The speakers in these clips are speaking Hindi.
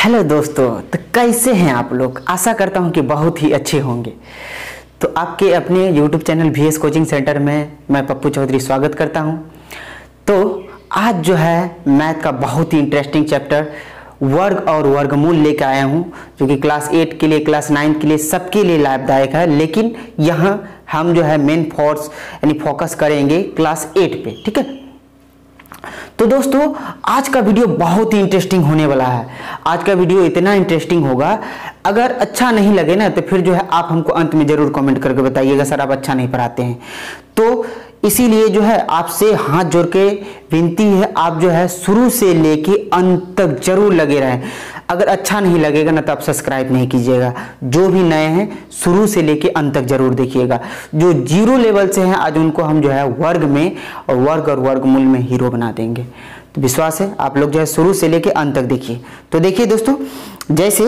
हेलो दोस्तों, तो कैसे हैं आप लोग। आशा करता हूं कि बहुत ही अच्छे होंगे। तो आपके अपने YouTube channel VS coaching centre में मैं पप्पू चौधरी स्वागत करता हूं। तो आज जो है मैथ का बहुत ही इंटरेस्टिंग चैप्टर वर्ग और वर्गमूल लेकर आया हूं, जो कि क्लास 8 के लिए, क्लास 9 के लिए, सबके लिए लाभदायक है। लेकिन यहाँ हम जो है मेन फोर्स यानी फोकस करेंगे क्लास 8 पे, ठीक है। तो दोस्तों आज का वीडियो बहुत ही इंटरेस्टिंग होने वाला है। आज का वीडियो इतना इंटरेस्टिंग होगा, अगर अच्छा नहीं लगे ना तो फिर जो है आप हमको अंत में जरूर कमेंट करके बताइएगा सर आप अच्छा नहीं पढ़ाते हैं। तो इसीलिए जो है आपसे हाथ जोड़ के विनती है, आप जो है शुरू से लेके अंत तक जरूर लगे रहें। अगर अच्छा नहीं लगेगा ना तो आप सब्सक्राइब नहीं कीजिएगा। जो भी नए हैं शुरू से लेके अंत तक जरूर देखिएगा। जो जीरो लेवल से हैं आज उनको हम जो है वर्ग में और वर्गमूल में हीरो बना देंगे। तो विश्वास है आप लोग जो है शुरू से लेके अंत तक देखिए। तो देखिए दोस्तों, जैसे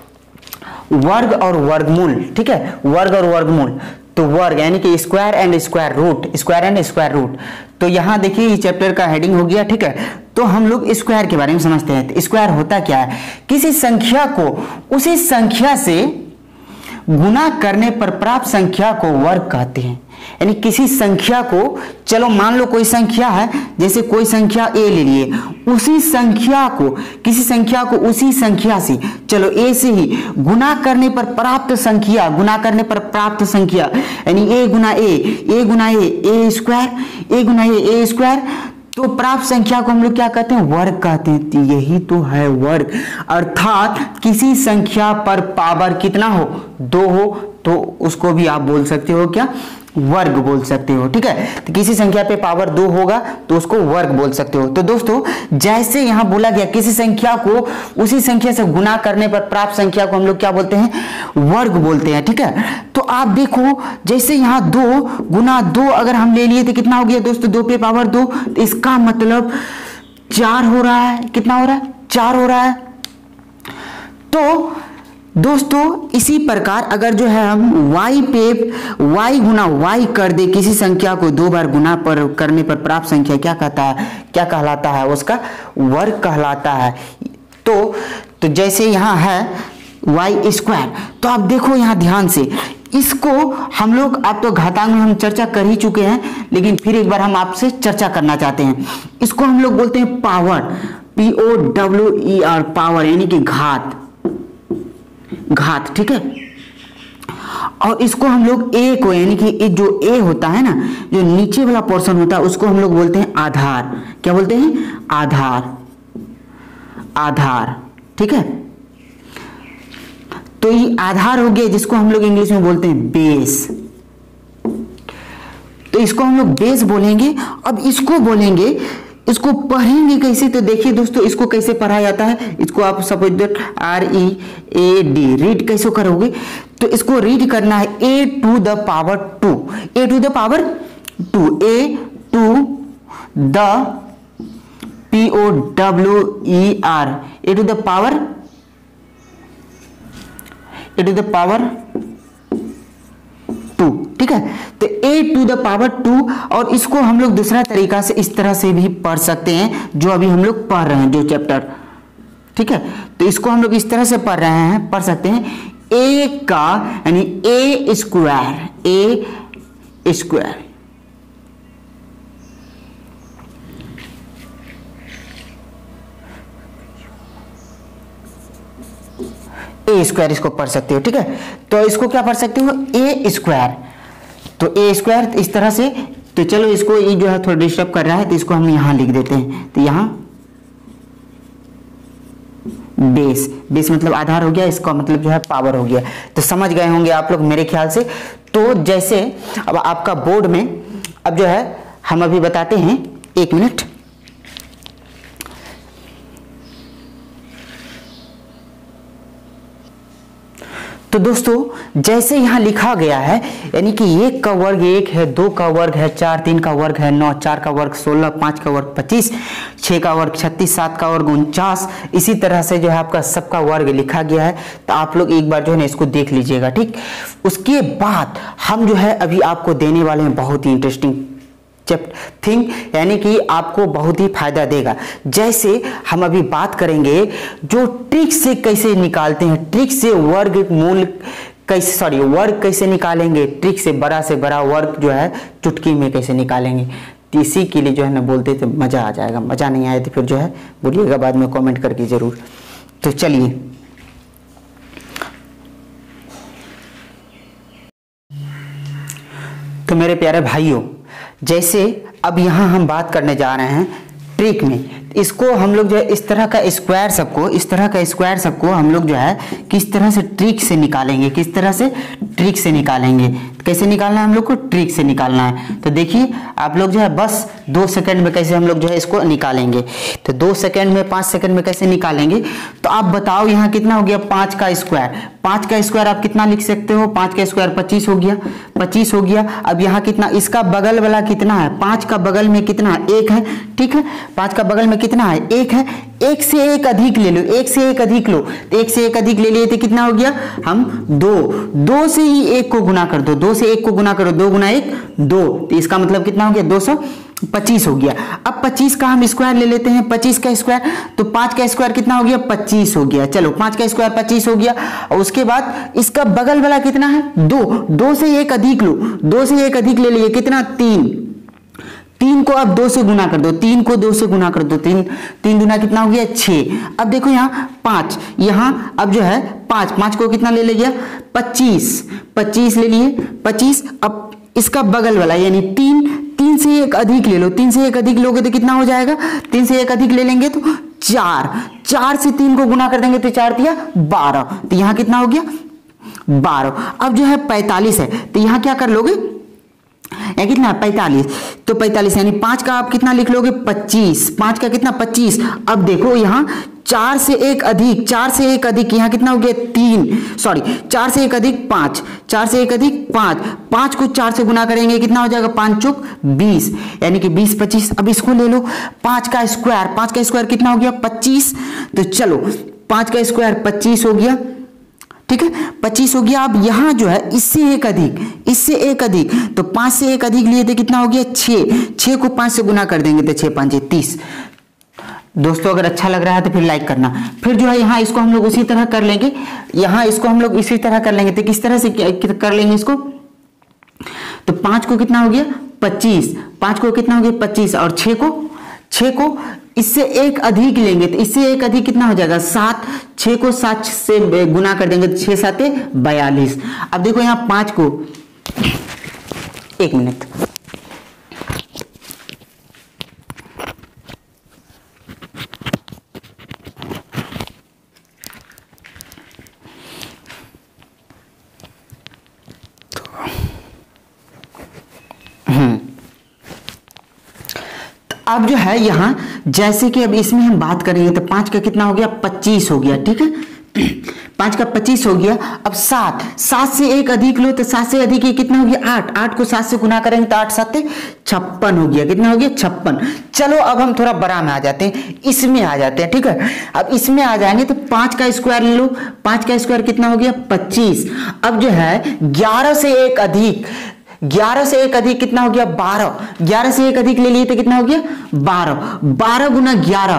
वर्ग और वर्गमूल, ठीक है, वर्ग और वर्गमूल। तो वर्ग यानी कि square and square root, square and square root. तो यहाँ देखिए ये चैप्टर का हेडिंग हो गया, ठीक है। तो हम लोग स्क्वायर के बारे में समझते हैं। तो स्क्वायर होता क्या है? किसी संख्या को उसी संख्या से गुना करने पर प्राप्त संख्या को वर्ग कहते हैं। यानी किसी संख्या को, चलो मान लो कोई संख्या है, जैसे कोई संख्या ए ले लिए, उसी संख्या को, किसी संख्या को उसी संख्या से, चलो ए से ही गुना करने पर प्राप्त संख्या, गुना करने पर प्राप्त संख्या यानी ए गुना ए स्क्वायर, ए गुना ए स्क्वायर। तो प्राप्त संख्या को हम लोग क्या कहते हैं? वर्ग कहते हैं। तो यही तो है वर्ग। अर्थात किसी संख्या पर पावर कितना हो? 2 हो, तो उसको भी आप बोल सकते हो क्या? वर्ग बोल सकते हो, ठीक है। तो किसी संख्या पे पावर 2 होगा तो उसको वर्ग बोल सकते हो। तो दोस्तों जैसे यहां बोला गया किसी संख्या को उसी संख्या से गुना करने पर प्राप्त संख्या को हम लोग क्या बोलते हैं? वर्ग बोलते हैं, ठीक है। तो आप देखो जैसे यहां 2 गुना 2 अगर हम ले लिए तो कितना हो गया दोस्तों? 2 पे पावर 2, तो इसका मतलब 4 हो रहा है। कितना हो रहा है? 4 हो रहा है। तो दोस्तों इसी प्रकार अगर जो है हम y पे y गुना y कर दे, किसी संख्या को 2 बार गुना पर करने पर प्राप्त संख्या क्या कहता है? क्या कहलाता है? उसका वर्ग कहलाता है। तो जैसे यहाँ है y स्क्वायर, तो आप देखो यहाँ ध्यान से, इसको हम लोग, आप तो घातांक में हम चर्चा कर ही चुके हैं, लेकिन फिर एक बार हम आपसे चर्चा करना चाहते हैं। इसको हम लोग बोलते हैं पावर, POWER, पावर यानी कि घात, ठीक है। और इसको हम लोग ए को, यानी कि जो ए होता है ना, जो नीचे वाला पोर्शन होता है, उसको हम लोग बोलते हैं आधार। क्या बोलते हैं? आधार, ठीक है। तो ये आधार हो गया, जिसको हम लोग इंग्लिश में बोलते हैं बेस। तो इसको हम लोग बेस बोलेंगे। अब इसको बोलेंगे, इसको पढ़ेंगे कैसे? तो देखिए दोस्तों इसको कैसे पढ़ा जाता है। इसको आप सपोज दैट READ रीड कैसे करोगे? तो इसको रीड करना है a to the power 2, a to the power 2, a to the POWER, a to the power 2, ठीक है। तो a to the power 2, और इसको हम लोग दूसरा तरीका से इस तरह से भी पढ़ सकते हैं जो अभी हम लोग पढ़ रहे हैं, जो चैप्टर, ठीक है। तो इसको हम लोग इस तरह से पढ़ रहे हैं, पढ़ सकते हैं a का यानी a स्क्वायर, a स्क्वायर इसको पढ़ सकते हो, ठीक है। तो इसको क्या पढ़ सकते हो? A square. तो ए स्क्वायर इस तरह से। तो चलो इसको, ये जो है थोड़ा डिस्टर्ब कर रहा है, तो इसको हम यहां लिख देते हैं। तो यहां बेस मतलब आधार हो गया, इसका मतलब जो है पावर हो गया। तो समझ गए होंगे आप लोग मेरे ख्याल से। तो जैसे अब आपका बोर्ड में, अब जो है हम अभी बताते हैं, 1 मिनट। तो दोस्तों जैसे यहाँ लिखा गया है, यानी कि 1 का वर्ग 1 है, 2 का वर्ग है 4, 3 का वर्ग है 9, 4 का वर्ग 16, 5 का वर्ग 25, 6 का वर्ग 36, 7 का वर्ग 49, इसी तरह से जो है आपका सबका वर्ग लिखा गया है। तो आप लोग एक बार जो है ना इसको देख लीजिएगा, ठीक। उसके बाद हम जो है अभी आपको देने वाले हैं बहुत ही इंटरेस्टिंग थिंग, यानी कि आपको बहुत ही फायदा देगा। जैसे हम अभी बात करेंगे जो ट्रिक से कैसे निकालते हैं, ट्रिक से वर्गमूल कैसे वर्ग कैसे निकालेंगे, ट्रिक से बड़ा वर्ग जो है चुटकी में कैसे निकालेंगे। तो इसी के लिए जो है ना बोलते थे मजा आ जाएगा, मजा नहीं आए तो फिर जो है बोलिएगा बाद में कमेंट करके जरूर। तो चलिए, तो मेरे प्यारे भाइयों, जैसे अब यहाँ हम बात करने जा रहे हैं ट्रिक में, इसको हम लोग जो है इस तरह का स्क्वायर सबको हम लोग जो है किस तरह से ट्रिक से निकालेंगे, किस तरह से ट्रिक से निकालेंगे। कैसे निकालना है हम लोग को, ट्रिक से निकालना है। तो देखिए आप लोग जो है बस 2 सेकंड में कैसे हम लोग जो है इसको निकालेंगे। तो 2 सेकंड में 5 सेकंड में कैसे निकालेंगे, तो आप बताओ यहाँ कितना हो गया 5 का स्क्वायर। 5 का स्क्वायर आप कितना लिख सकते हो, 5 का स्क्वायर 25 हो गया, 25 हो गया। अब यहाँ कितना, इसका बगल वाला कितना है, 5 का बगल में कितना है, 1 है, ठीक है। 5 का बगल में कितना है, 1 है। 1 से 1 अधिक ले लो, 1 से 1 अधिक लो, 1 से 1 अधिक ले लिए तो कितना हो गया, हम 2 से ही 1 को गुना कर दो, 2 से 1 को गुना करो, 2 गुना 1 2, तो इसका मतलब कितना हो गया 225 हो गया। अब 25 का हम स्क्वायर ले लेते हैं, 25 का स्क्वायर, तो 5 का स्क्वायर कितना हो गया 25 हो गया। चलो 5 का स्क्वायर 25 हो गया। और उसके बाद इसका बगल वाला कितना है 2 से 1 अधिक लो, 2 से 1 अधिक ले लिए कितना 3 को अब 2 से गुना कर दो, 3 को 2 से गुना कर दो, 3 गुना कितना हो गया 6। अब देखो यहाँ 5, यहाँ अब जो है 5 को कितना ले लिया 25 ले लिए 25। अब इसका बगल वाला यानी 3 से 1 अधिक ले लो, 3 से 1 अधिक लोगे तो कितना हो जाएगा, 3 से 1 अधिक ले लेंगे तो 4 से 3 को गुना कर देंगे तो 4 दिया 12, तो यहाँ कितना हो गया 12। अब जो है 45 है, तो यहाँ क्या कर लोगे, कितना 45, तो 45 यानी 5 का आप कितना लिख लोगे 25, 5 का कितना 25। अब देखो यहाँ 4 से 1 अधिक यहाँ कितना हो गया 4 से 1 अधिक 5, 4 से 1 अधिक 5 को 4 से गुना करेंगे कितना हो जाएगा 5 चौक 20, यानी कि 20 25। अब इसको ले लो 5 का स्क्वायर कितना हो गया 25। तो चलो 5 का स्क्वायर 25 हो गया, ठीक है 25 हो गया। अब यहां जो है इससे 1 अधिक, तो 5 से 1 अधिक लिए थे कितना हो गया 6 को 5 से गुना कर देंगे तो 6 5 30। दोस्तों अगर अच्छा लग रहा है तो फिर लाइक करना। फिर जो है यहाँ इसको हम लोग उसी तरह कर लेंगे, यहाँ इसको हम लोग इसी तरह कर लेंगे। तो किस तरह से कर लेंगे इसको, तो 5 को कितना हो गया 25, 5 को कितना हो गया 25 और 6 को इससे 1 अधिक लेंगे, तो इससे 1 अधिक कितना हो जाएगा 7, 6 को 7 से गुना कर देंगे तो 6 7 42। अब देखो यहाँ 5 को, एक मिनट, अब जो है यहाँ जैसे कि अब इसमें हम बात करेंगे तो 5 का कितना हो गया 25 हो गया, ठीक है 5 का 25 हो गया। अब 7 से 1 अधिक लो, तो 7 से अधिक ये कितना हो गया 8 को 7 से गुना करेंगे तो 8 7 56 हो गया, कितना हो गया 56। चलो अब हम थोड़ा बड़ा में आ जाते हैं, इसमें आ जाते हैं, ठीक है। अब इसमें आ जाएंगे तो 5 का स्क्वायर ले लो, 5 का स्क्वायर कितना हो गया 25। अब जो है 11 से 1 अधिक कितना हो गया 12, 11 से 1 अधिक ले लिए तो कितना हो गया 12 गुना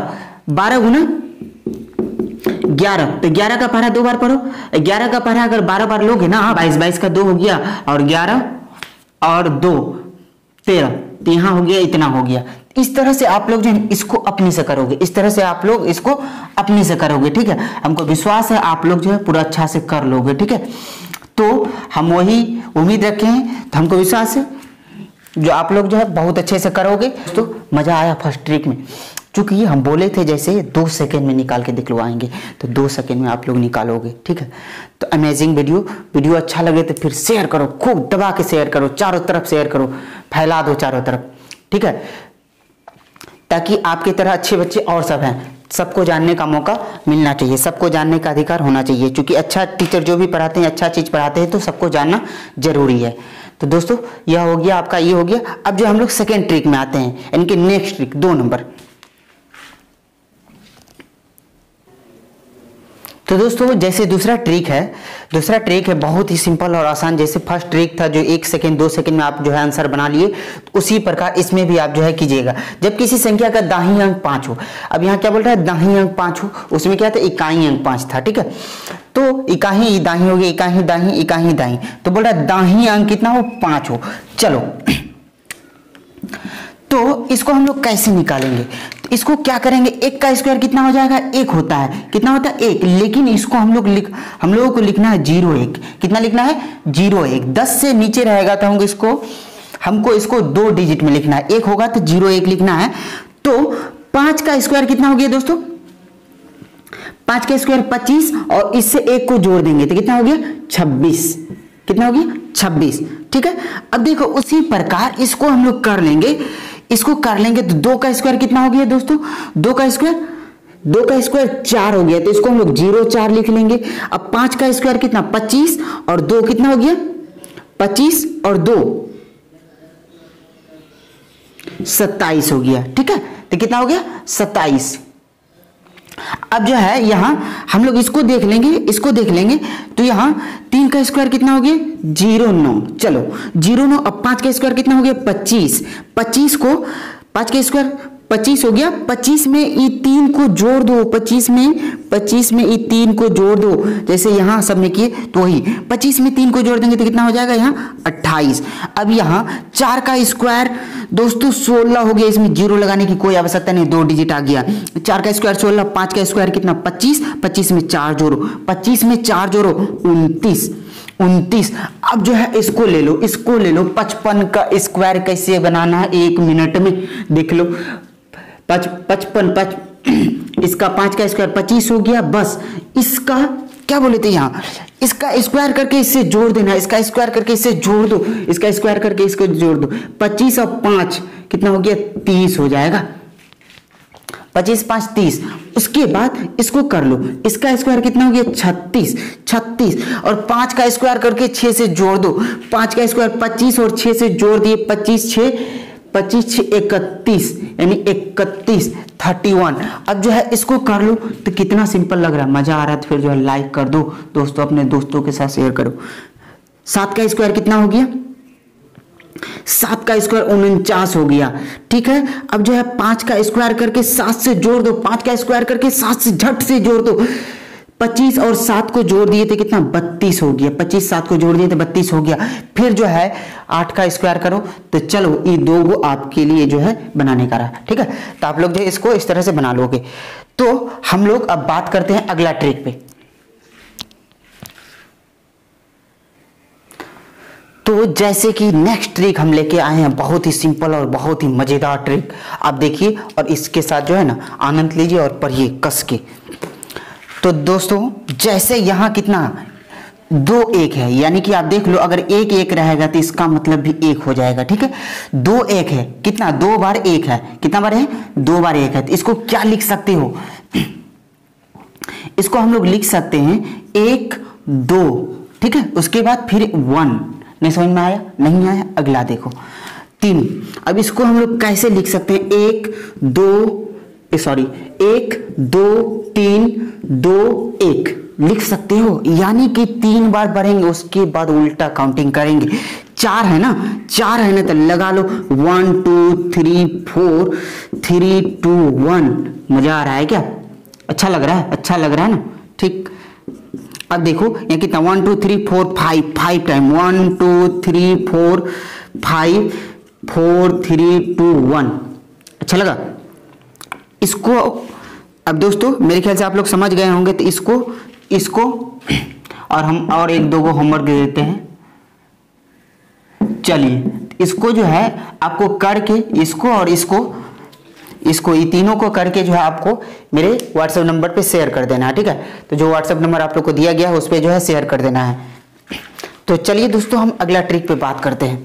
11, तो 11 का पढ़ा 2 बार पढ़ो, 11 का पढ़ा अगर 12 बार लोगे ना 22 का 2 हो गया और 11 और 2 13, तो यहाँ हो गया इतना हो गया। इस तरह से आप लोग जो है इसको अपने से करोगे, इस तरह से आप लोग इसको अपने से करोगे, ठीक है। हमको विश्वास है आप लोग जो है पूरा अच्छा से कर लोगे, ठीक है। तो हम वही उम्मीद रखे हैं, तो हमको विश्वास है जो आप लोग जो है बहुत अच्छे से करोगे। तो मजा आया फर्स्ट ट्रिक में, चूंकि हम बोले थे जैसे 2 सेकंड में निकाल के दिखलवाएंगे, तो 2 सेकंड में आप लोग निकालोगे, ठीक है। तो अमेजिंग वीडियो अच्छा लगे तो फिर शेयर करो, खूब दबा के शेयर करो, चारों तरफ शेयर करो, फैला दो चारों तरफ, ठीक है, ताकि आपकी तरह अच्छे बच्चे और सब हैं, सबको जानने का मौका मिलना चाहिए, सबको जानने का अधिकार होना चाहिए। क्योंकि अच्छा टीचर जो भी पढ़ाते हैं, अच्छा चीज पढ़ाते हैं, तो सबको जानना जरूरी है। तो दोस्तों यह हो गया आपका, ये हो गया। अब जो हम लोग सेकेंड ट्रिक में आते हैं, यानी कि नेक्स्ट ट्रिक 2 नंबर। तो दोस्तों जैसे दूसरा ट्रिक है बहुत ही सिंपल और आसान। जैसे फर्स्ट ट्रिक था जो 1 सेकंड 2 सेकंड में आप जो है आंसर बना लिए, उसी प्रकार इसमें भी आप जो है कीजिएगा। जब किसी संख्या का दाहिनी अंक 5 हो, अब यहाँ क्या बोल रहा है, दाहिनी अंक 5 हो, उसमें क्या था, इकाई अंक 5 था, ठीक है। तो इकाई दाहिनी हो गई, इकाई दाहिनी, इकाई दाहिनी, तो बोल रहा है दाहिनी अंक कितना हो, 5 हो। चलो तो इसको हम लोग कैसे निकालेंगे, तो इसको क्या करेंगे, 1 का स्क्वायर कितना हो जाएगा, 1 होता है, कितना होता है 1, लेकिन इसको हम लोगों को लिखना है 0-1, कितना लिखना है 0-1, 10 से नीचे रहेगा तो हमको इसको 2 डिजिट में लिखना है, 1 होगा तो 0-1 लिखना है। तो 5 का स्क्वायर कितना हो गया दोस्तों, 5 का स्क्वायर 25 और इससे 1 को जोड़ देंगे तो कितना हो गया 26, कितना हो गया 26, ठीक है। अब देखो उसी प्रकार इसको हम लोग कर लेंगे तो 2 का स्क्वायर कितना हो गया दोस्तों, 2 का स्क्वायर 4 हो गया, तो इसको हम लोग 0-4 लिख लेंगे। अब 5 का स्क्वायर कितना 25 और 2 कितना हो गया 25 और 2 27 हो गया, ठीक है। तो कितना हो गया 27। अब जो है यहां हम लोग इसको देख लेंगे तो यहां 3 का स्क्वायर कितना हो गया 0-9, चलो 0-9। अब 5 का स्क्वायर कितना हो गया 25, 25 को 5 का स्क्वायर 25 हो गया, 25 में ई 3 को जोड़ दो, 25 में ई 3 को जोड़ दो, जैसे यहां सब में किए तो वही 25 में 3 को जोड़ देंगे तो कितना हो जाएगा यहाँ 28। अब यहाँ 4 का स्क्वायर दोस्तों 16 हो गया, इसमें 0 लगाने की कोई आवश्यकता नहीं, 2 डिजिट आ गया। 4 का स्क्वायर 16, 5 का स्क्वायर कितना 25, 25 में 4 जोड़ो, 25 में 4 जोड़ो 29। अब जो है इसको ले लो 55 का स्क्वायर कैसे बनाना है 1 मिनट में देख लो। 55 इसका 5 का स्क्वायर 25 हो गया, बस इसका क्या बोले थे यहाँ, इसका स्क्वायर करके इससे जोड़ देना, इसका स्क्वायर करके इससे जोड़ दो, इसका स्क्वायर करके इसको जोड़ दो। 25 और 5 कितना हो गया 30 हो जाएगा, 25 5 30। उसके बाद इसको कर लो, इसका स्क्वायर कितना हो गया 36 और 5 का स्क्वायर करके 6 से जोड़ दो, 5 का स्क्वायर 25 और 6 से जोड़ दिए, 25 6 31 यानी 31 अब जो है इसको कर लो तो कितना सिंपल लग रहा है, मजा आ रहा है तो फिर जो है लाइक कर दो दोस्तों, अपने दोस्तों के साथ शेयर करो। 7 का स्क्वायर कितना हो गया, 7 का स्क्वायर 49 हो गया, ठीक है। अब जो है 5 का स्क्वायर करके 7 से जोड़ दो, 5 का स्क्वायर करके 7 से झट से जोड़ दो, 25 और 7 को जोड़ दिए थे कितना 32 हो गया, 25 7 को जोड़ दिए थे 32 हो गया। फिर जो है 8 का स्क्वायर करो, तो चलो ये 2 को आपके लिए जो है बनाने का रहा, ठीक है। तो आप लोग जो इसको इस तरह से बना लोगे। तो हम लोग अब बात करते हैं अगला ट्रिक पे। तो जैसे कि नेक्स्ट ट्रिक हम लेके आए हैं, बहुत ही सिंपल और बहुत ही मजेदार ट्रिक, आप देखिए और इसके साथ जो है ना आनंद लीजिए और पढ़िए कस के। तो दोस्तों जैसे यहाँ कितना 2 1 है, यानी कि आप देख लो अगर 1 1 रहेगा तो इसका मतलब भी 1 हो जाएगा, ठीक है। 2 1 है, कितना 2 बार 1 है, कितना बार है 2 बार 1 है, तो इसको क्या लिख सकते हो, इसको हम लोग लिख सकते हैं 1 2, ठीक है। उसके बाद फिर 1, नहीं समझ में आया, नहीं आया, अगला देखो 3। अब इसको हम लोग कैसे लिख सकते हैं 1 2 3 2 1 लिख सकते हो, यानी कि 3 बार बढ़ेंगे उसके बाद उल्टा काउंटिंग करेंगे। 4 है ना तो लगा लो 1 2 3 4 3 2 1। मजा आ रहा है क्या, अच्छा लग रहा है ना, ठीक। अब देखो यहाँ कितना 1 2 3 4 5 टाइम 1 2 3 4 5 4 3 2 1, अच्छा लगा इसको। अब दोस्तों मेरे ख्याल से आप लोग समझ गए होंगे, तो इसको और हम और 1 2 को होमवर्क दे देते हैं। चलिए इसको जो है आपको करके इसको और इसको ये तीनों को करके जो है आपको मेरे व्हाट्सएप नंबर पे शेयर कर देना है, ठीक है। तो जो व्हाट्सएप नंबर आप लोग को दिया गया है उस पर जो है शेयर कर देना है। तो चलिए दोस्तों हम अगला ट्रिक पे बात करते हैं।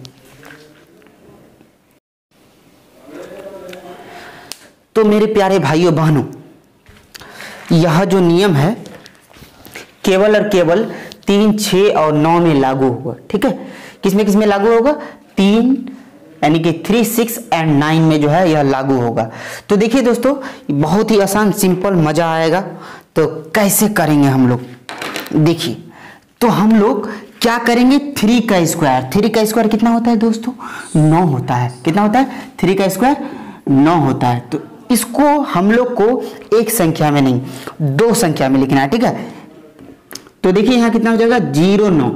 तो मेरे प्यारे भाइयों बहनों, यह जो नियम है केवल और केवल 3 6 और 9 में लागू होगा, ठीक है। किस में लागू होगा, 3 यानी कि 3 6 एंड 9 में जो है यह लागू होगा। तो देखिए दोस्तों बहुत ही आसान सिंपल, मजा आएगा। तो कैसे करेंगे हम लोग, देखिए। तो हम लोग क्या करेंगे, 3 का स्क्वायर। 3 का स्क्वायर कितना होता है दोस्तों, 9 होता है। कितना होता है, 3 का स्क्वायर 9 होता है। तो इसको हम लोग को एक संख्या में नहीं, 2 संख्या में लिखना है, ठीक है। तो देखिए यहाँ कितना हो जाएगा, 0 9।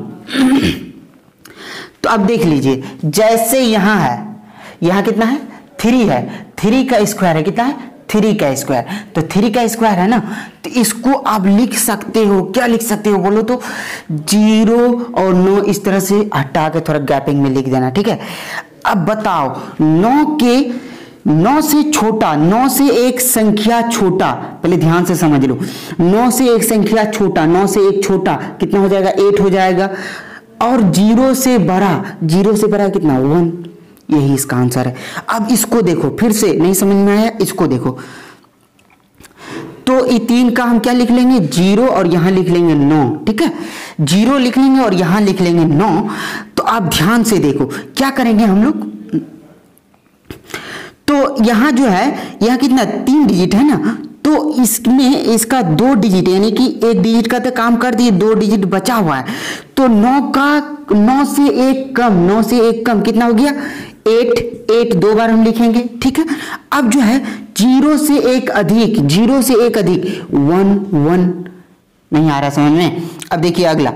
तो अब देख लीजिए, जैसे यहाँ है, यहाँ कितना है, 3 है, 3 का स्क्वायर है, कितना है, 3 का स्क्वायर। तो 3 का स्क्वायर है ना, तो इसको आप लिख सकते हो, क्या लिख सकते हो बोलो तो, 0 और 9 इस तरह से हटा के थोड़ा गैपिंग में लिख देना, ठीक है। अब बताओ, 9 से छोटा, 9 से एक संख्या छोटा, पहले ध्यान से समझ लो, 9 से एक संख्या छोटा, 9 से एक छोटा कितना हो जाएगा, 8 हो जाएगा। और 0 से बड़ा, 0 से बड़ा कितना, 1, यही इसका आंसर है। अब इसको देखो, फिर से नहीं समझ में आया, इसको देखो। तो ये 3 का हम क्या लिख लेंगे, 0 और यहां लिख लेंगे 9, ठीक है। 0 लिख लेंगे और यहां लिख लेंगे 9। तो आप ध्यान से देखो क्या करेंगे हम लोग, तो यहां जो है, यहां कितना 3 डिजिट है ना, तो इसमें इसका 2 डिजिट यानी कि 1 डिजिट का तो काम कर दिए, 2 डिजिट बचा हुआ है। तो 9 से एक कम, 9 से एक कम कितना हो गया, 8 2 बार हम लिखेंगे, ठीक है। अब जो है 0 से एक अधिक, 0 से एक अधिक 1 नहीं आ रहा समझ में। अब देखिए अगला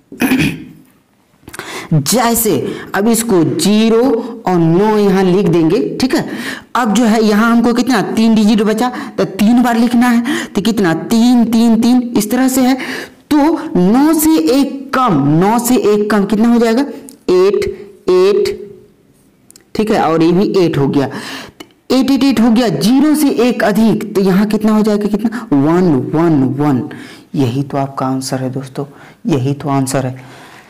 जैसे अब इसको 0 और 9 यहां लिख देंगे, ठीक है। अब जो है यहां हमको कितना 3 डिजिट बचा, तो 3 बार लिखना है, तो कितना 3 3 3 इस तरह से है। तो 9 से एक कम, 9 से एक कम कितना हो जाएगा, 8 ठीक है। और ये भी 8 हो गया, 8 हो गया। 0 से एक अधिक, तो यहां कितना हो जाएगा, कितना 1 यही तो आपका आंसर है दोस्तों, यही तो आंसर है।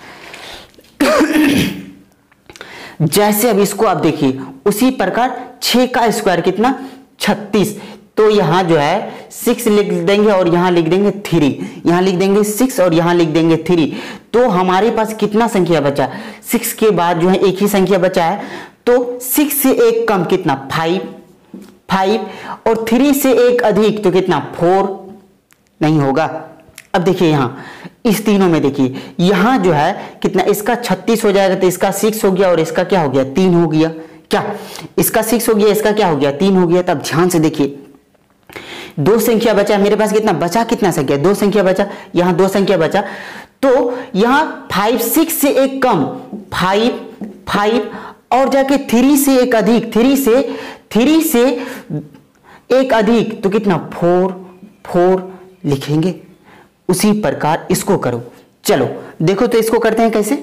जैसे अब इसको आप देखिए, उसी प्रकार 6 का स्क्वायर कितना, 36। तो यहां जो है 6 लिख देंगे और यहां लिख देंगे 3, यहां लिख देंगे 6 और यहां लिख देंगे 3। तो हमारे पास कितना संख्या बचा, 6 के बाद जो है एक ही संख्या बचा है। तो 6 से एक कम कितना, 5 और 3 से एक अधिक तो कितना, 4 नहीं होगा। अब देखिए यहां इस तीनों में देखिए, यहां जो है कितना, इसका 36 हो जाएगा, तो इसका 6 हो गया और इसका क्या हो गया, 3 हो गया। क्या, इसका 6 हो गया, इसका क्या हो गया, 3 हो गया। तब ध्यान से देखिए, 2 संख्या बचा मेरे पास, कितना बचा, कितना संख्या, 2 संख्या बचा, यहां 2 संख्या बचा। तो यहां 5 6 से एक कम 5 और जाके 3 से एक अधिक, 3 से एक अधिक तो कितना, 4 लिखेंगे। उसी प्रकार इसको करो, चलो देखो तो इसको करते हैं कैसे।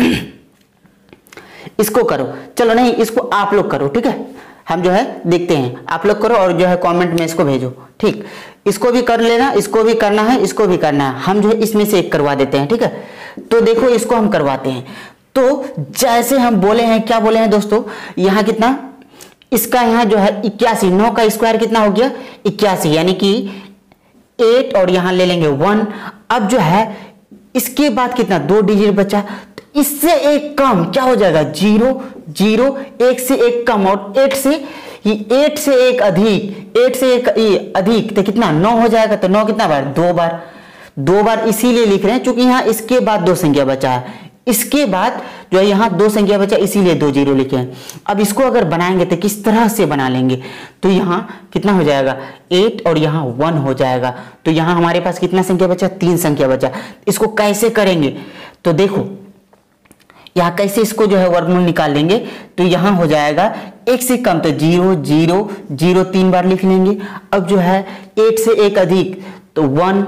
इसको करो, चलो नहीं इसको आप लोग करो, ठीक है। हम जो है देखते हैं, आप लोग करो और जो है कमेंट में इसको भेजो, ठीक। इसको भी कर लेना, इसको भी करना है, इसको भी करना है। हम जो है इसमें से एक करवा देते हैं, ठीक है। तो देखो इसको हम करवाते हैं। तो जैसे हम बोले हैं, क्या बोले हैं दोस्तों, यहां कितना, इसका यहां जो है 81, 9 का स्क्वायर कितना हो गया, 81 यानी कि 8 और यहां ले लेंगे 1। अब जो है इसके बाद कितना, 2 डिजिट बचा, तो इससे एक कम क्या हो जाएगा, 0 1 से एक कम और 8 से एक अधिक, 8 से एक अधिक तो कितना, 9 हो जाएगा। तो 9 कितना बार, 2 बार इसीलिए लिख रहे हैं क्योंकि यहां इसके बाद 2 संख्या बचा है, इसके बाद जो है यहां 2 संख्या बचा, इसीलिए 2 0 लिखे हैं। अब इसको अगर बनाएंगे तो किस तरह से बना लेंगे, तो यहां कितना हो जाएगा, 8 और यहां 1 हो जाएगा। तो यहां हमारे पास कितना संख्या बचा, 3 संख्या बचा। इसको कैसे करेंगे, तो देखो यहां कैसे इसको जो है वर्गमूल निकाल लेंगे। तो यहां हो जाएगा 1 से कम तो 0 0 0 3 बार लिख लेंगे। अब जो है 8 से एक अधिक तो 8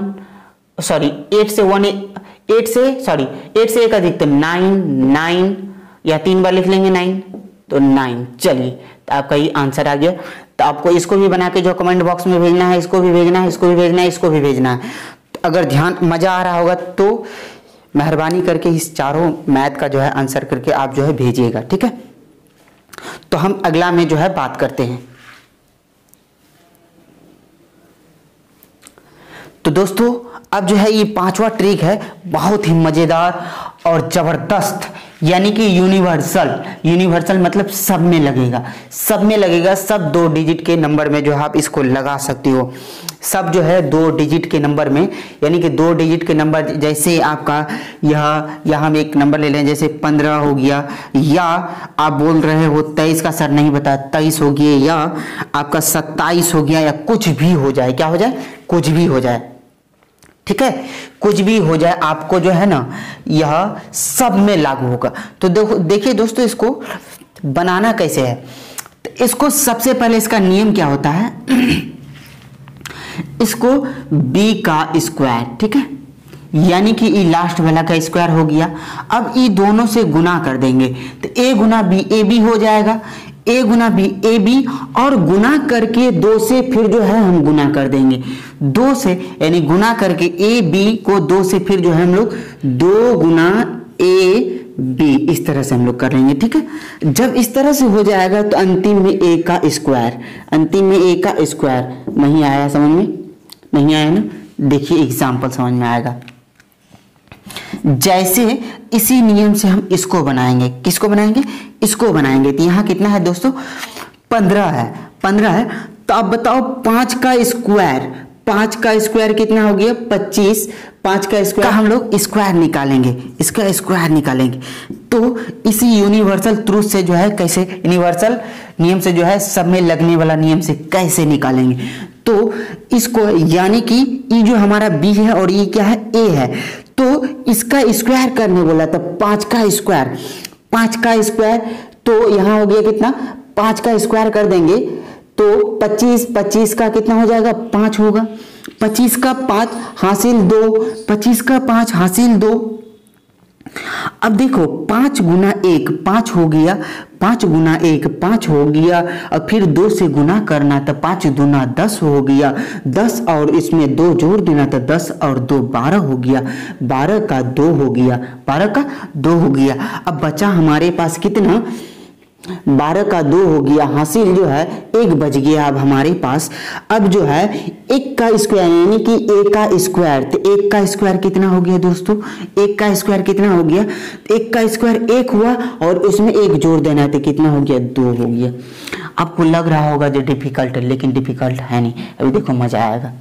से एक अधिक तो 9 या 3 बार लिख लेंगे 9 तो 9। चलिए तो आपका ये आंसर आ गया। तो आपको इसको भी बना के जो कमेंट बॉक्स में भेजना है, इसको भी भेजना है, इसको भी भेजना है, इसको भी भेजना है। तो अगर ध्यान मजा आ रहा होगा तो मेहरबानी करके इस चारों मैथ का जो है आंसर करके आप जो है भेजिएगा, ठीक है। तो हम अगला में जो है बात करते हैं। तो दोस्तों अब जो है ये 5वां ट्रिक है, बहुत ही मजेदार और जबरदस्त, यानी कि यूनिवर्सल मतलब सब में लगेगा, सब 2 डिजिट के नंबर में जो है आप इसको लगा सकते हो। सब जो है 2 डिजिट के नंबर में, यानी कि 2 डिजिट के नंबर, जैसे आपका यह हम एक नंबर ले लें, जैसे 15 हो गया, या आप बोल रहे हो 23 का सर नहीं बता, 23 हो गया, या आपका 27 हो गया, या कुछ भी हो जाए, क्या हो जाए, कुछ भी हो जाए, ठीक है, कुछ भी हो जाए, आपको जो है ना यह सब में लागू होगा। तो देखिए दोस्तों, इसको बनाना कैसे है। तो इसको सबसे पहले इसका नियम क्या होता है, इसको b का स्क्वायर, ठीक है, यानी कि ई लास्ट वाला का स्क्वायर हो गया। अब ई दोनों से गुना कर देंगे तो a गुना बी ए बी हो जाएगा, a गुना बी ए बी, और गुना करके 2 से फिर जो है हम गुना कर देंगे 2 से, यानी गुना करके ए बी को 2 से फिर जो है हम लोग 2 गुना ए बी, इस तरह से हम लोग कर लेंगे, ठीक है। जब इस तरह से हो जाएगा तो अंतिम में a का स्क्वायर, अंतिम में a का स्क्वायर। नहीं आया समझ में, नहीं आया ना, देखिए एग्जाम्पल समझ में आएगा। जैसे इसी नियम से हम इसको बनाएंगे, किसको बनाएंगे, इसको बनाएंगे। तो यहाँ कितना है दोस्तों, 15 है, 15 है। तो अब बताओ 5 का स्क्वायर, 5 का स्क्वायर कितना हो गया, 25। 5 का स्क्वायर हम लोग स्क्वायर निकालेंगे, इसका स्क्वायर निकालेंगे। तो इसी यूनिवर्सल ट्रूथ से जो है, कैसे यूनिवर्सल नियम से जो है, सब में लगने वाला नियम से कैसे निकालेंगे। तो इसको, यानी कि ये जो हमारा b है और ये क्या है, a है, तो इसका स्क्वायर करने बोला था, 5 का स्क्वायर, 5 का स्क्वायर। तो यहाँ हो गया कितना, 5 का स्क्वायर कर देंगे तो 25, 25 का कितना हो जाएगा, 5 होगा, 25 का 5 हासिल 2, 25 का 5 हासिल 2। अब देखो 5 गुना 1 5 हो गया, 5 गुना 1 5 हो गया, और फिर 2 से गुना करना तो 5 दूना 10 हो गया, 10 और इसमें 2 जोड़ देना तो 10 और 2 12 हो गया, 12 का 2 हो गया, 12 का 2 हो गया। अब बचा हमारे पास कितना, 12 का 2 हो गया, हासिल जो है 1 बच गया अब हमारे पास। अब जो है 1 का स्क्वायर, यानी कि a का स्क्वायर, तो 1 का स्क्वायर कितना हो गया दोस्तों, 1 का स्क्वायर कितना हो गया, 1 का स्क्वायर 1 हुआ, और उसमें 1 जोड़ देना है तो कितना हो गया, 2 हो गया। आपको लग रहा होगा जो डिफिकल्ट है, लेकिन डिफिकल्ट है नहीं, अभी देखो मजा आएगा।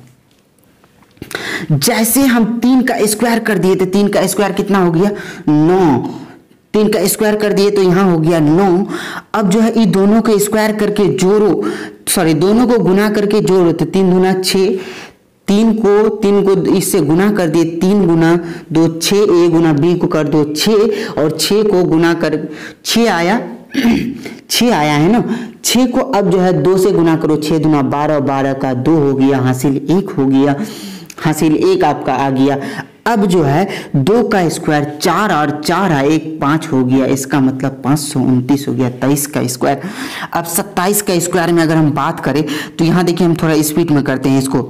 जैसे हम 3 का स्क्वायर कर दिए तो 3 का स्क्वायर कितना हो गया, 9, 3 का स्क्वायर कर दिए तो यहाँ हो गया 9। अब जो है ये दोनों के स्क्वायर करके जोड़ो, सॉरी दोनों को गुना करके जोड़ो तो 3 दूना 6, 3 को इससे गुना कर दिए, 3 गुना 2 6, a गुना b को कर दो 6, और 6 को गुना कर 6 आया 6 आया है ना, 6 को अब जो है 2 से गुना करो, 6 दूना 12, 12 का 2 हो गया, हासिल 1 हो गया, हासिल 1 आपका आ गया। अब जो है 2 का स्क्वायर 4 और 4 है 1 5 हो गया, इसका मतलब 529 हो गया, 23 का स्क्वायर। अब 27 का स्क्वायर में अगर हम बात करें तो यहाँ देखिए हम थोड़ा स्पीड में करते हैं इसको।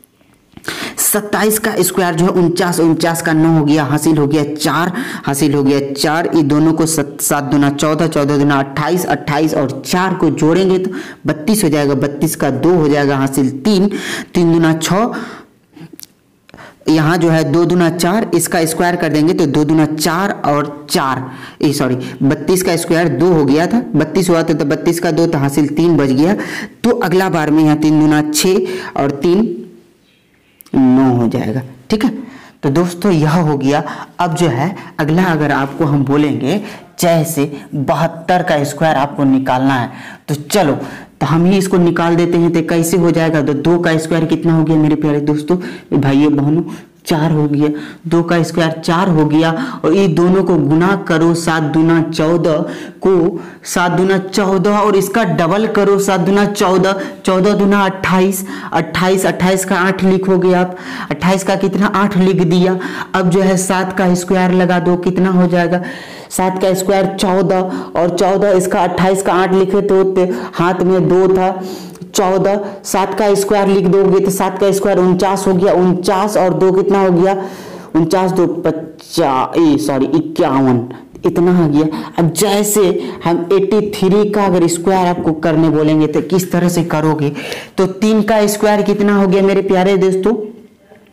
27 का स्क्वायर जो है 49, 49 का 9 हो गया, हासिल हो गया 4, हासिल हो गया 4। ये दोनों को 7 दूना 14, 14 दूना 28, 28 और 4 को जोड़ेंगे तो 32 हो जाएगा, 32 का 2 हो जाएगा, हासिल 3, 3 दूना 6, यहाँ जो है 2 दूना 4, इसका स्क्वायर कर देंगे तो 2 दूना 4 और 4, सॉरी 32 का स्क्वायर 2 हो गया था, 32 हुआ था तो 32 का 2 तो हासिल 3 बच गया। तो अगला बार में यहाँ 3 दूना 6 और 3 9 हो जाएगा, ठीक है। तो दोस्तों यह हो गया। अब जो है अगला अगर आपको हम बोलेंगे जैसे 72 का स्क्वायर आपको निकालना है, तो चलो तो हम ही इसको निकाल देते हैं। तो कैसे हो जाएगा, तो 2 का स्क्वायर कितना हो गया मेरे प्यारे दोस्तों, भाइयों बहनों, 4 हो गया, 2 का स्क्वायर 4 हो गया, और ये दोनों को गुना करो 7 दूना 14 को, 7 दूना 14 और इसका डबल करो 7 दूना 14, 14 दूना 28, 28, 28 का 8 लिखोगे आप, 28 का कितना 8 लिख दिया। अब जो है 7 का स्क्वायर लगा दो, कितना हो जाएगा, 7 का स्क्वायर 14 और 14, इसका 28 का 8 लिखे तो हाथ में 2 था, 14, 7 का स्क्वायर लिख दोगे तो 7 का स्क्वायर 49 हो गया, 49 और 2 कितना हो गया, 49 2 50, सॉरी 51, इतना आ गया। अब जैसे हम 83 का अगर स्क्वायर आपको करने बोलेंगे तो किस तरह से करोगे, तो 3 का स्क्वायर कितना हो गया मेरे प्यारे दोस्तों,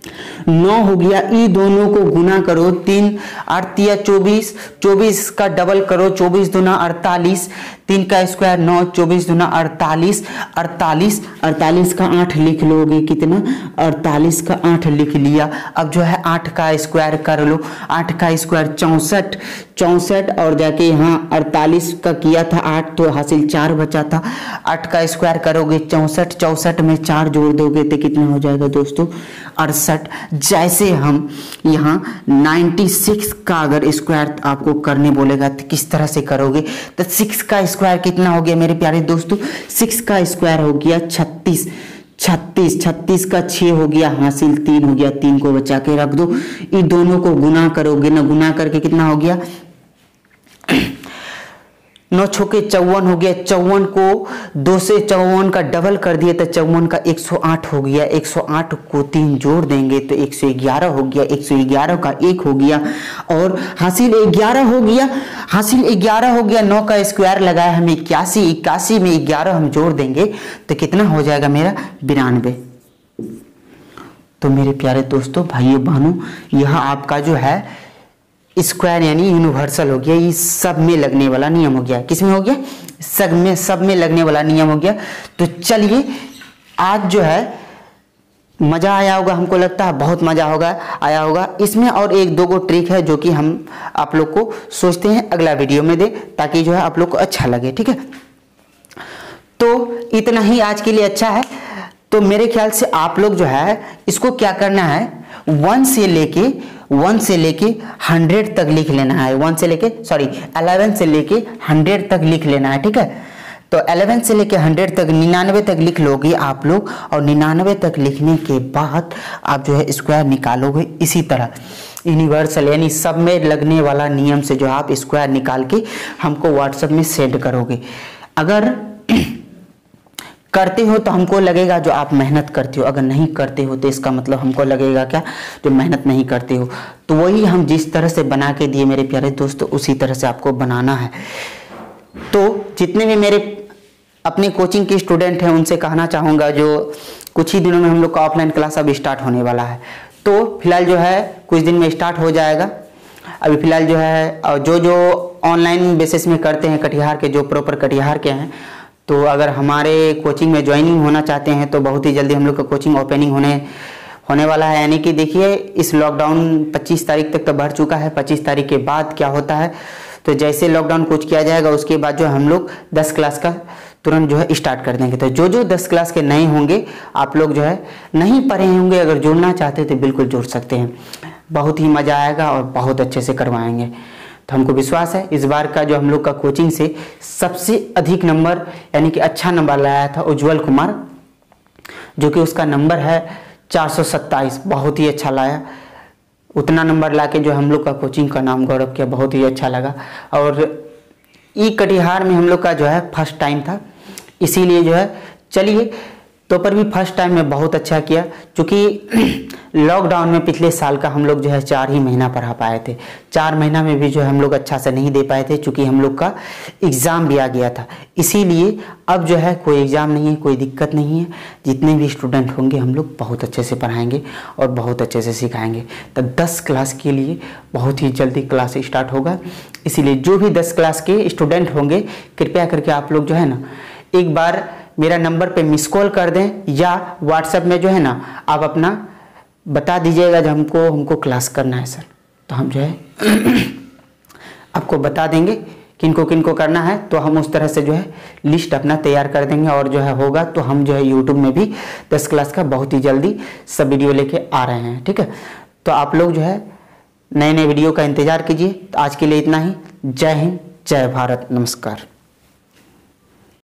9 हो गया, ई दोनों को गुना करो, 3 8 या 24, 24 का डबल करो, 24 दूना 48, 3 का स्क्वायर 9, 24 दूना 48, 48, 48 का 8 लिख लोगे कितना, 48 का 8 लिख लिया। अब जो है 8 का स्क्वायर कर लो, 8 का स्क्वायर 64, 64 और जाके यहाँ 48 का किया था 8 तो हासिल 4 बचा था, 8 का स्क्वायर करोगे 64, 64 में 4 जोड़ दोगे तो कितना हो जाएगा दोस्तों 68। जैसे हम यहाँ 96 का अगर स्क्वायर आपको करने बोलेगा तो किस तरह से करोगे, तो 6 का स्क्वायर कितना हो गया मेरे प्यारे दोस्तों, 6 का स्क्वायर हो गया 36, 36, 36 का 6 हो गया हासिल 3 हो गया, 3 को बचा के रख दो। इन दोनों को गुना करोगे ना, गुना करके कितना हो गया 9 छोके 54 हो गया, 54 को 2 से 54 का डबल कर दिए तो 54 का 108 हो गया, 108 को 3 जोड़ देंगे तो 111 हो गया, 111 का 1 हो गया और हासिल 11 हो गया, हासिल 11 हो गया। 9 का स्क्वायर लगाया हम 81, 81 में 11 हम जोड़ देंगे तो कितना हो जाएगा मेरा 92। तो मेरे प्यारे दोस्तों भाइयों बहनों, यह आपका जो है स्क्वायर यानी यूनिवर्सल हो गया, ये सब में लगने वाला नियम हो गया। किस में हो गया, सब में लगने वाला नियम हो गया। तो चलिए आज जो है मजा आया होगा, हमको लगता है बहुत मजा आया होगा इसमें। और एक दो गो ट्रिक है जो कि हम आप लोग को सोचते हैं अगला वीडियो में दे, ताकि जो है आप लोग को अच्छा लगे, ठीक है। तो इतना ही आज के लिए अच्छा है। तो मेरे ख्याल से आप लोग जो है इसको क्या करना है, 1 से लेके 100 तक लिख लेना है, 11 से लेके 100 तक लिख लेना है, ठीक है। तो 11 से लेके 100 तक 99 तक लिख लोगे आप लोग, और 99 तक लिखने के बाद आप जो है स्क्वायर निकालोगे इसी तरह यूनिवर्सल यानी सब में लगने वाला नियम से जो आप स्क्वायर निकाल के हमको व्हाट्सएप में सेंड करोगे। अगर करते हो तो हमको लगेगा जो आप मेहनत करते हो, अगर नहीं करते हो तो इसका मतलब हमको लगेगा क्या, जो मेहनत नहीं करते हो। तो वही हम जिस तरह से बना के दिए मेरे प्यारे दोस्तों उसी तरह से आपको बनाना है। तो जितने भी मेरे अपने कोचिंग के स्टूडेंट हैं उनसे कहना चाहूँगा, जो कुछ ही दिनों में हम लोग का ऑफलाइन क्लास अब स्टार्ट होने वाला है। तो फिलहाल जो है कुछ दिन में स्टार्ट हो जाएगा। अभी फिलहाल जो है जो ऑनलाइन बेसिस में करते हैं कटिहार के, जो प्रॉपर कटिहार के हैं, तो अगर हमारे कोचिंग में ज्वाइनिंग होना चाहते हैं तो बहुत ही जल्दी हम लोग का कोचिंग ओपनिंग होने वाला है। यानी कि देखिए इस लॉकडाउन 25 तारीख तक तो बढ़ चुका है, 25 तारीख के बाद क्या होता है, तो जैसे लॉकडाउन कुछ किया जाएगा उसके बाद जो हम लोग 10 क्लास का तुरंत जो है स्टार्ट कर देंगे। तो जो 10 क्लास के नए होंगे, आप लोग जो है नहीं पढ़े होंगे, अगर जुड़ना चाहते तो बिल्कुल जुड़ सकते हैं। बहुत ही मज़ा आएगा और बहुत अच्छे से करवाएंगे। तो हमको विश्वास है इस बार का जो हम लोग का कोचिंग से सबसे अधिक नंबर यानी कि अच्छा नंबर लाया था उज्जवल कुमार, जो कि उसका नंबर है 427, बहुत ही अच्छा लाया। उतना नंबर लाके जो हम लोग का कोचिंग का नाम गौरव किया, बहुत ही अच्छा लगा। और ई कटिहार में हम लोग का जो है फर्स्ट टाइम था, इसीलिए जो है चलिए तो पर भी फर्स्ट टाइम में बहुत अच्छा किया, क्योंकि लॉकडाउन में पिछले साल का हम लोग जो है 4 ही महीना पढ़ा पाए थे। 4 महीना में भी जो है हम लोग अच्छा से नहीं दे पाए थे, क्योंकि हम लोग का एग्ज़ाम भी आ गया था। इसीलिए अब जो है कोई एग्ज़ाम नहीं है, कोई दिक्कत नहीं है। जितने भी स्टूडेंट होंगे हम लोग बहुत अच्छे से पढ़ाएंगे और बहुत अच्छे से सिखाएंगे। तो 10 क्लास के लिए बहुत ही जल्दी क्लास स्टार्ट होगा। इसीलिए जो भी 10 क्लास के स्टूडेंट होंगे कृपया करके आप लोग जो है ना एक बार मेरा नंबर पे मिस कॉल कर दें, या व्हाट्सएप में जो है ना आप अपना बता दीजिएगा जब हमको क्लास करना है सर, तो हम जो है आपको बता देंगे किनको किनको करना है। तो हम उस तरह से जो है लिस्ट अपना तैयार कर देंगे, और जो है होगा तो हम जो है यूट्यूब में भी 10 क्लास का बहुत ही जल्दी सब वीडियो लेके आ रहे हैं, ठीक है। तो आप लोग जो है नए नए वीडियो का इंतज़ार कीजिए। तो आज के लिए इतना ही। जय हिंद, जय भारत, नमस्कार।